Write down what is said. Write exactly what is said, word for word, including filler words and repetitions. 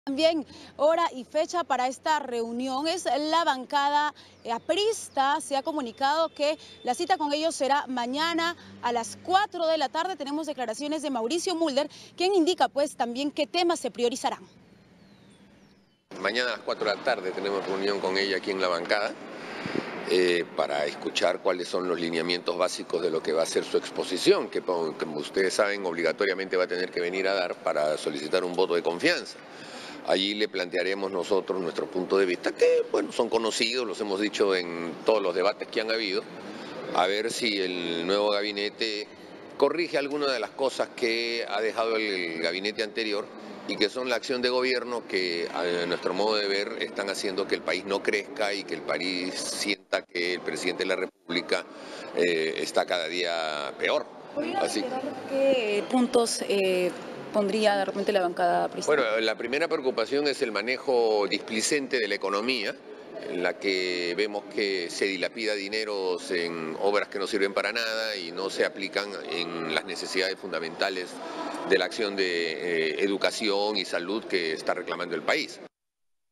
También hora y fecha para esta reunión es la bancada aprista. Se ha comunicado que la cita con ellos será mañana a las cuatro de la tarde. Tenemos declaraciones de Mauricio Mulder, quien indica pues también qué temas se priorizarán. Mañana a las cuatro de la tarde tenemos reunión con ella aquí en la bancada eh, para escuchar cuáles son los lineamientos básicos de lo que va a ser su exposición, que como ustedes saben obligatoriamente va a tener que venir a dar para solicitar un voto de confianza. Allí le plantearemos nosotros nuestro punto de vista, que bueno, son conocidos, los hemos dicho en todos los debates que han habido, a ver si el nuevo gabinete corrige algunas de las cosas que ha dejado el gabinete anterior y que son la acción de gobierno que, a nuestro modo de ver, están haciendo que el país no crezca y que el país sienta que el presidente de la República eh, está cada día peor. Así. ¿Qué puntos eh, pondría de repente la bancada aprista? Bueno, la primera preocupación es el manejo displicente de la economía, en la que vemos que se dilapida dineros en obras que no sirven para nada y no se aplican en las necesidades fundamentales de la acción de eh, educación y salud que está reclamando el país.